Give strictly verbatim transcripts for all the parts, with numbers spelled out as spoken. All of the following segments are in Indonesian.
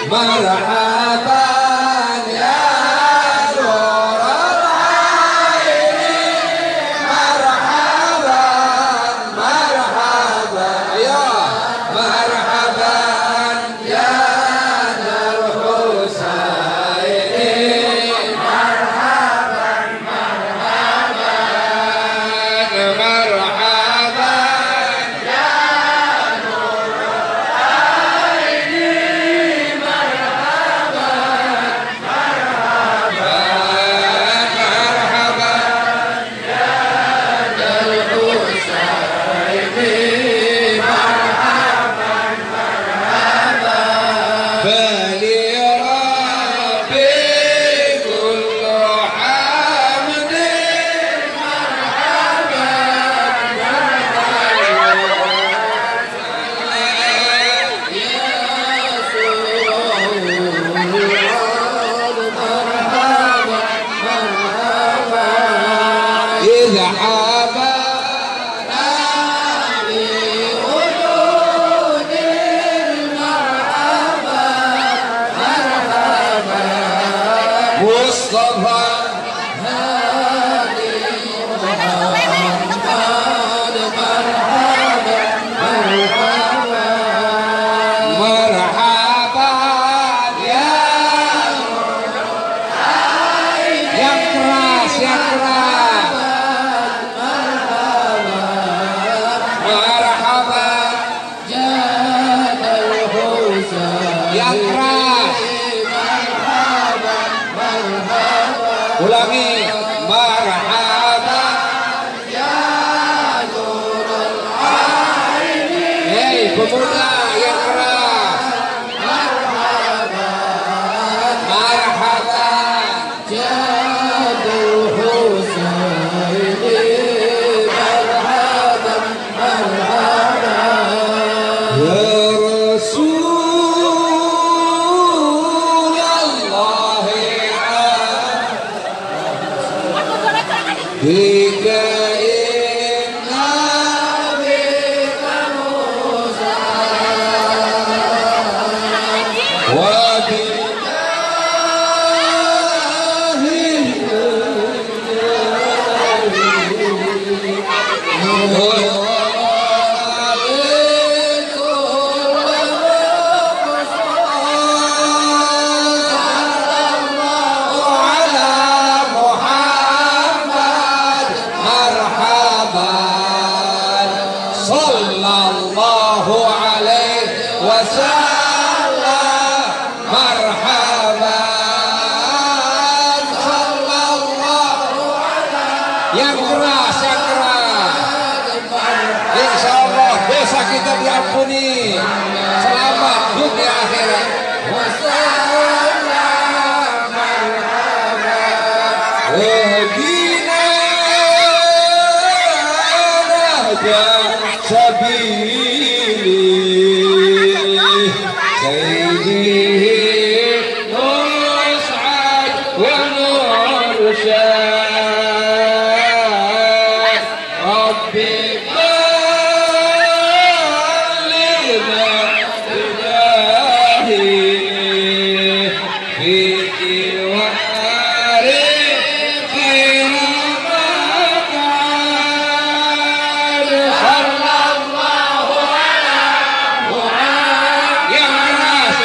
مرحبا يا نور العين مرحبا مرحبا يا مرحبا يا ذا الحسين مرحبا مرحبا مرحبا يا نور العين مرحبا مرحبا مرحبا يا ذا الحسين مرحبا مرحبا فلربي كل حمد مرحبا إذا حبانا بوجود المرحبا مرحبا مصطفى هادي محمد مرحبا مرحبا مرحبا يا يا كراس يا كراس مرحبا جاد الحسين يا كراس مرحبا مرحبا ulangi مرحبا يا نور العين hei pemuda yang keras مرحبا مرحبا جاد الحسين مرحبا مرحبا يا رسول الله بك إنا بك موسى yang keras, yang keras. Insya Allah dosa kita diampuni. Selamat dunia akhirat. Wahdina nahja sabili sayyidi nus'ad wa nursyad Rabbi ballina ilahi fi wari khiramakad sallallahu ala Muhammad yang keras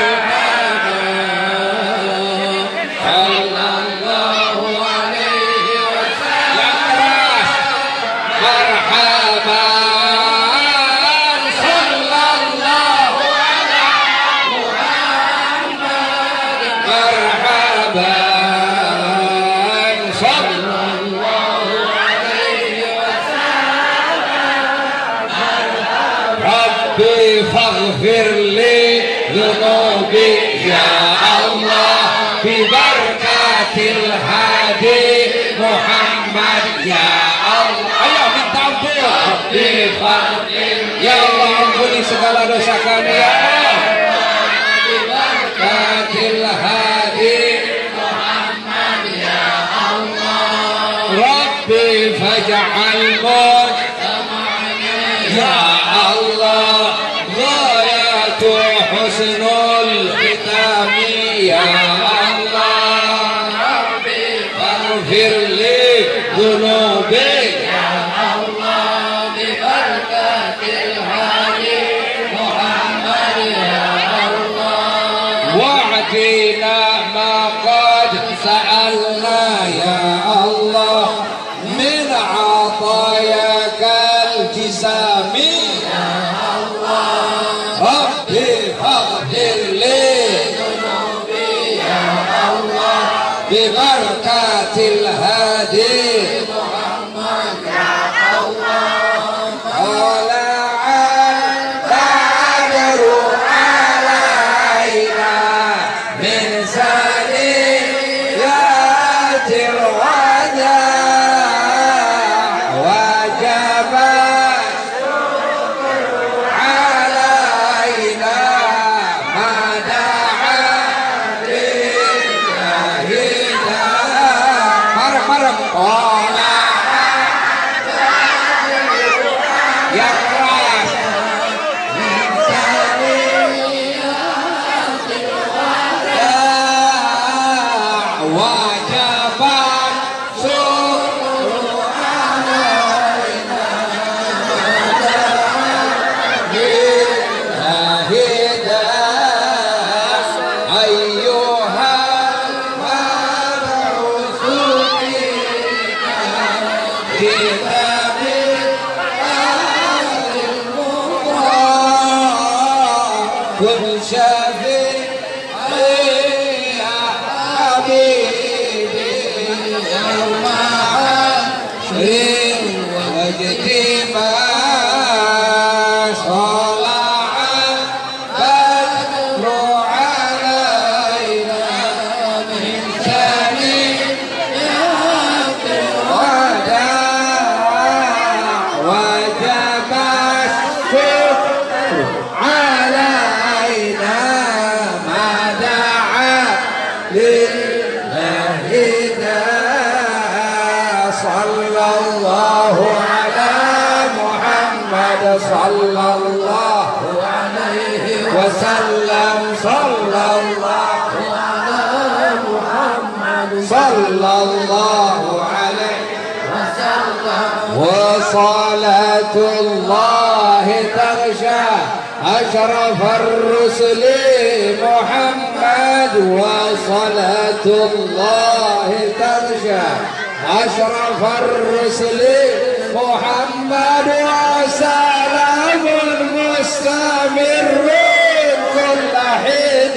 sallallahu alaihi wasallam yang keras marhaban sallallahu ala Muhammad marhaban sallallahu alaihi wasallam Rabbi faghfir li dhunubi ya Allah bi barakatil hadi Muhammad ya Allah. Ayo minta ampun. Rabbi faghfir ya Allah, ampuni segala dosa kami ya Allah. Bi barakatil hadi Muhammad ya Allah. Rabbi faj'al ya Allah ghayatu husnul khitam ya Allah Rabbi faghfir li dhunubi ya Allah bi barakatil hadi Muhammad ya Allah wa'tina ma qad sa'alna ya Allah min 'atayakal jisami ya Allah Rabbi faghfir li dhunubi ya Allah bi barakatil hadi Muhammad ya Allah tala'al badru alaina min saniyatil wada wajaba alaina mada'a lillahi marah-marah qala ya keras wajabat syukru alaina hidah ayyuhal mab'utsu kita kun syafi'i ya habibi yawma asrin wajtima shola'an badru alaina min saniyatil wada wajabat syukru alaina mada'a lillahi sallallahu ala Muhammad sallallahu alaihi wasallam sallallahu ala Muhammad sallallahu alaihi وصلاة الله تغشى أشرف الرسل محمد وصلاة الله تغشى أشرف الرسل محمد وسلام مستمر كل حين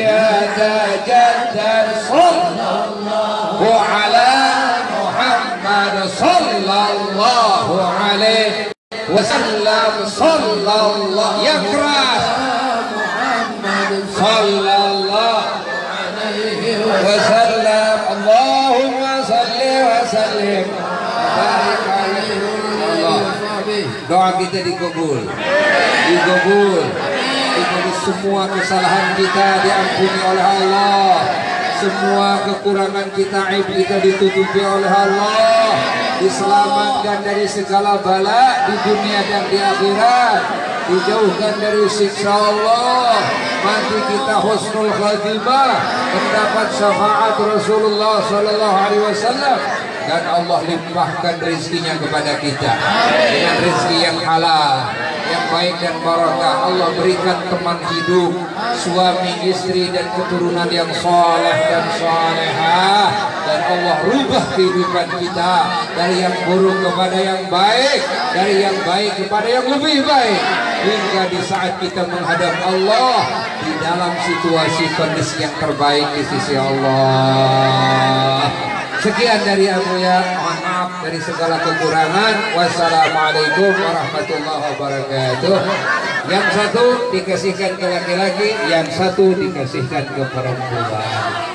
يتجدد صلى الله على محمد صلى الله عليه وسلم صلى الله يكرس محمد صلى الله عليه وسلم اللهم صل وسلم بارك عليه الله. Doa kita dikabul, dikabul, dikabul. Semua kesalahan kita diampuni oleh Allah, semua kekurangan kita, aib kita ditutupi oleh Allah, diselamatkan dari segala bala di dunia dan di akhirat, dijauhkan dari siksa Allah, mati kita husnul khatimah, mendapat syafaat Rasulullah sallallahu alaihi wasallam, dan Allah limpahkan rezekinya kepada kita dengan rezeki yang halal, yang baik dan barakah. Allah berikan teman hidup, suami, istri dan keturunan yang saleh dan salehah, dan Allah rubah kehidupan kita dari yang buruk kepada yang baik, dari yang baik kepada yang lebih baik, hingga di saat kita menghadap Allah di dalam situasi kondisi yang terbaik di sisi Allah. Sekian dari aku ya, mohon maaf dari segala kekurangan. Wassalamualaikum warahmatullahi wabarakatuh. Yang satu dikasihkan ke laki-laki, yang satu dikasihkan ke perempuan.